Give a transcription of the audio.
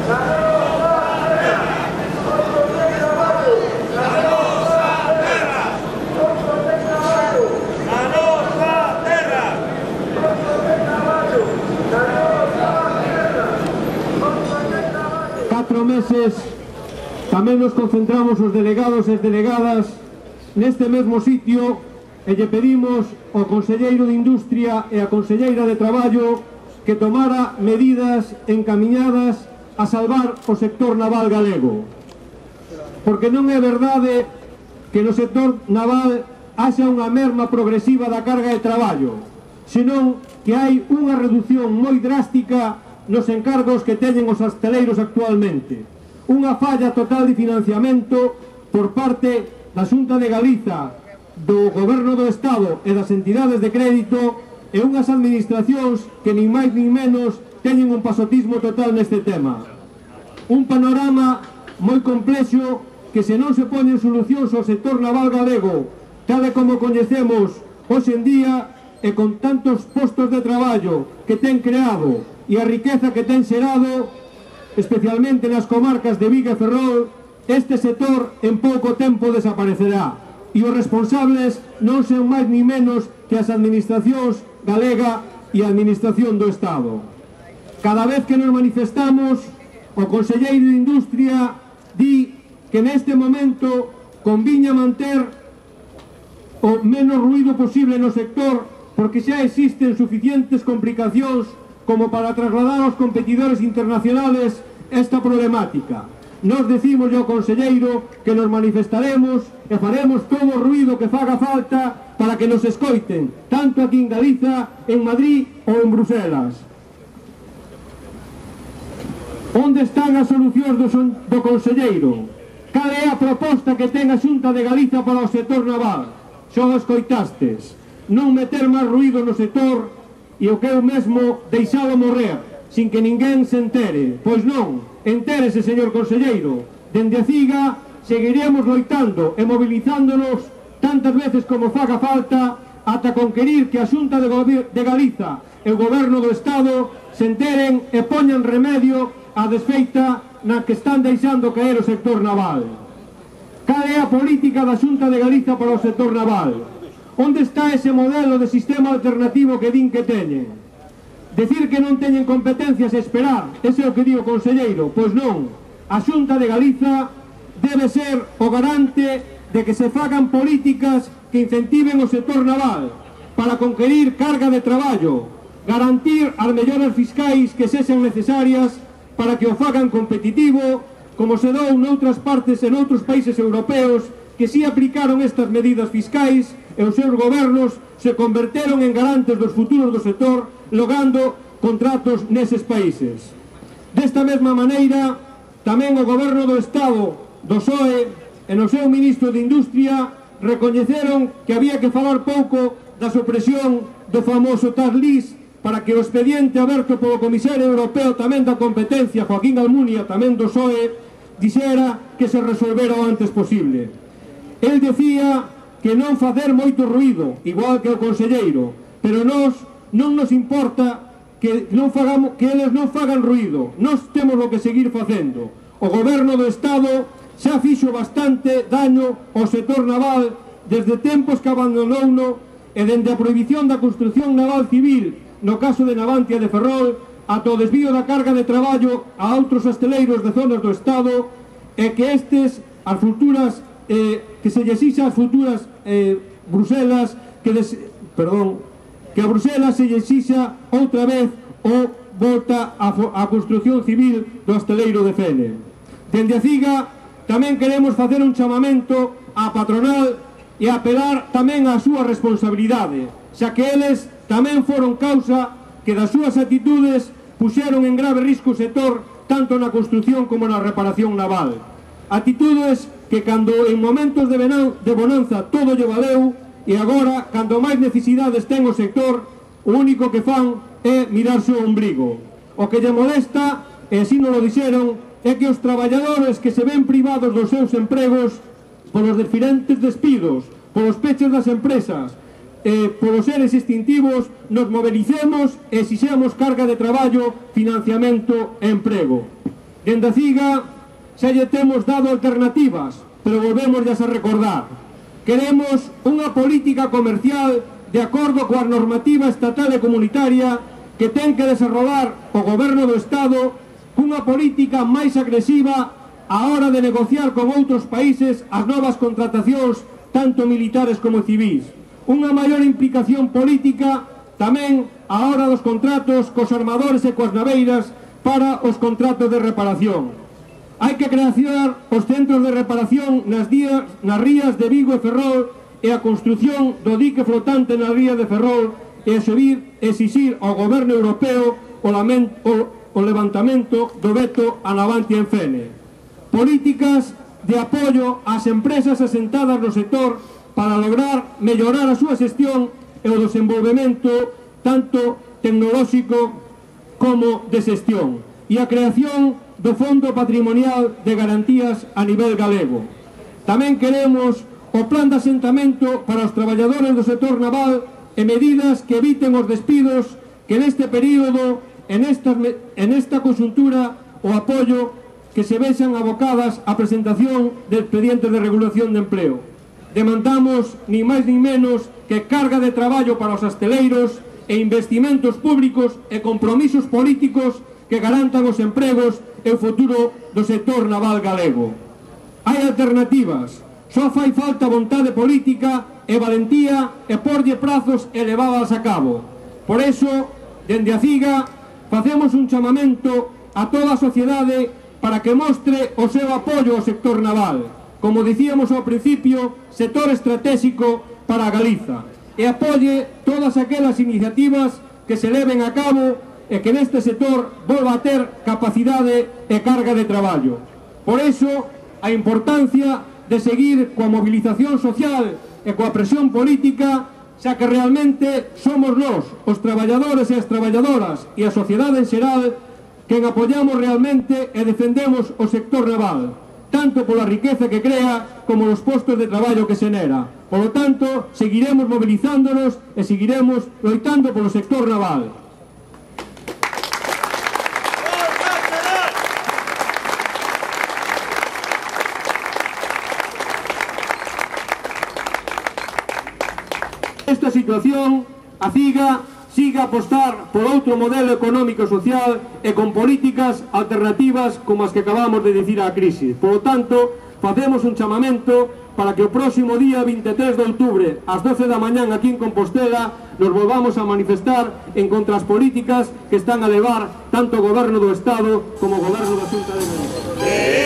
Meses tamén nos concentramos os delegados e as delegadas neste mesmo sitio e lle pedimos ao Conselleiro de Industria e a Conselleira de Traballo que tomara medidas encamiñadas a salvar o sector naval galego, porque non é verdade que no sector naval haxa unha merma progresiva da carga de traballo, senón que hai unha reducción moi drástica nos encargos que teñen os hostaleiros actualmente, unha falla total de financiamento por parte da Xunta de Galiza, do Goberno do Estado e das entidades de crédito e unhas administracións que nin máis nin menos teñen un pasotismo total neste tema. Un panorama moi complexo que se non se poñen solucións ao sector naval galego tal e como coñecemos hoxe en día e con tantos postos de traballo que ten creado e a riqueza que ten xerado, especialmente nas comarcas de Vigo e Ferrol, este sector en pouco tempo desaparecerá. E os responsables non son máis ni menos que as administracións galega e a administración do Estado. Cada vez que nos manifestamos, o Conselleiro de Industria di que neste momento conviña manter o menos ruído posible no sector porque xa existen suficientes complicacións como para trasladar aos competidores internacionales esta problemática. Nos decimos ao Conselleiro que nos manifestaremos e faremos todo o ruído que faga falta para que nos escoiten, tanto aquí en Galiza, en Madrid ou en Bruselas. Onde están as solucións do Conselleiro? Cal é a proposta que ten a Xunta de Galiza para o sector naval? Xo escoitastes. Non meter máis ruído no sector e o que é o mesmo deixalo morrer, sin que ninguén se entere. Pois non, entérese, señor Conselleiro. Dende a CIGA seguiremos loitando e mobilizándonos tantas veces como faga falta ata conquerir que a Xunta de Galiza e o Goberno do Estado se enteren e poñan remedio á desfeita na que están deixando caer o sector naval. Cal é a política da Xunta de Galiza para o sector naval? Onde está ese modelo de sistema alternativo que din que teñen? Decir que non teñen competencias e esperar, ese é o que di o Conselleiro. Pois non, a Xunta de Galiza debe ser o garante de que se fagan políticas que incentiven o sector naval para conquerir carga de traballo, garantir as melloras fiscais que sexan necesarias para que o fagan competitivo, como se dou noutras partes e noutros países europeos que si aplicaron estas medidas fiscais e os seus gobernos se converteron en garantes dos futuros do sector logrando contratos neses países. Desta mesma maneira, tamén o Goberno do Estado, do PSOE, e no seu Ministro de Industria recoñeceron que había que falar pouco da supresión do famoso tax lease para que o expediente aberto polo Comisario Europeo tamén da competencia, Joaquín Almunia, tamén do PSOE, dixera que se resolvera o antes posible. El decía que non facer moito ruído, igual que o Conselleiro, pero non nos importa que eles non fagan ruído. Nós temos o que seguir facendo. O Goberno do Estado xa fixo bastante daño ao sector naval desde tempos que abandonouno e dende a prohibición da construción naval civil no caso de Navantia de Ferrol ata o desvío da carga de traballo a outros hostaleiros de zonas do Estado e que estes, as futuras que se lle exixa as futuras Bruselas que a Bruselas se lle exixa outra vez o volta á construción civil do hostaleiro de Fene. Dende a CIGA tamén queremos facer un chamamento á patronal e apelar tamén á súa responsabilidade, xa que eles tamén foron causa que das súas actitudes puxeron en grave risco o sector tanto na construción como na reparación naval. Actitudes que cando en momentos de bonanza todo lle valeu e agora, cando máis necesidades ten o sector, o único que fan é mirarse o ombrigo. O que lle molesta, e así non lo dixeron, é que os traballadores que se ven privados dos seus empregos polos diferentes despidos, polos peches das empresas, polos seres extintivos, nos mobilicemos e exixemos carga de traballo, financiamento e emprego. Dende a CIGA xa lle temos dado alternativas, pero volvemos a recordar. Queremos unha política comercial de acordo coa normativa estatal e comunitaria que ten que desarrollar o Goberno do Estado cunha política máis agresiva á hora de negociar con outros países as novas contratacións tanto militares como civís. Unha maior implicación política tamén á hora dos contratos cos armadores e coas naveiras para os contratos de reparación. Hai que crear os centros de reparación nas rías de Vigo e Ferrol e a construción do dique flotante na ría de Ferrol e exixir ao Goberno Europeo o levantamento do veto a Navantia en Fene. Políticas de apoio ás empresas asentadas no sector para lograr mellorar a súa xestión e o desenvolvemento tanto tecnolóxico como de xestión e a creación do Fondo Patrimonial de Garantías a nivel galego. Tamén queremos o plan de asentamento para os traballadores do sector naval e medidas que eviten os despidos que neste período, en esta conxuntura, o apoio que se vexan abocadas á presentación de expedientes de regulación de empleo. Demandamos, ni máis ni menos, que carga de traballo para os asteleiros e investimentos públicos e compromisos políticos que garantan os empregos e o futuro do sector naval galego. Hai alternativas, só fai falta vontade política e valentía e porlle prazos e levadas a cabo. Por eso, dende a CIGA, facemos un chamamento a toda a sociedade para que mostre o seu apoio ao sector naval, como dicíamos ao principio, sector estratégico para a Galiza, e apoie todas aquelas iniciativas que se leven a cabo e que neste sector volva a ter capacidade e carga de traballo. Por iso, a importancia de seguir coa movilización social e coa presión política, xa que realmente somos nós, os traballadores e as traballadoras e a sociedade en xeral, quen apoiamos realmente e defendemos o sector naval, tanto pola riqueza que crea como os postos de traballo que xenera. Por lo tanto, seguiremos movilizándonos e seguiremos loitando polo sector naval. Esta situación, a CIGA siga a apostar por outro modelo económico e social e con políticas alternativas como as que acabamos de dicir á crise. Por lo tanto, facemos un chamamento para que o próximo día 23 de outubro, ás 12 da mañán aquí en Compostela, nos volvamos a manifestar en contra as políticas que están a levar tanto o Goberno do Estado como o Goberno da Xunta de Galicia.